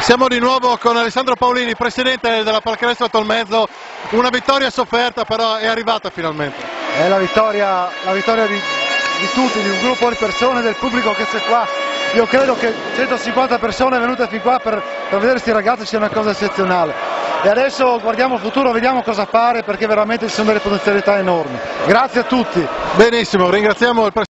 Siamo di nuovo con Alessandro Paolini, presidente della Pallacanestro Tolmezzo. Una vittoria sofferta, però è arrivata finalmente. È la vittoria di tutti, di un gruppo di persone, del pubblico che c'è qua. Io credo che 150 persone venute fin qua per vedere questi ragazzi sia una cosa eccezionale. E adesso guardiamo il futuro, vediamo cosa fare, perché veramente ci sono delle potenzialità enormi. Grazie a tutti. Benissimo, ringraziamo il presidente.